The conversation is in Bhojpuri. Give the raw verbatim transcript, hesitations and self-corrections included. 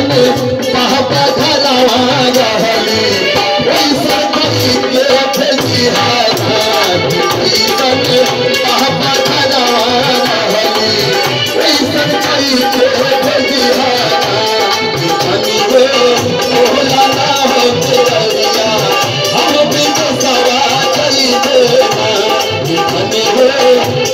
जैसन पापा घरवा रहले वैसन कई के भेजिया जैसन पापा घरवा रहले वैसन कई के भेजिया धनी हो भोला ना हो तेरिया हम बिन सवा चली देना धनी हो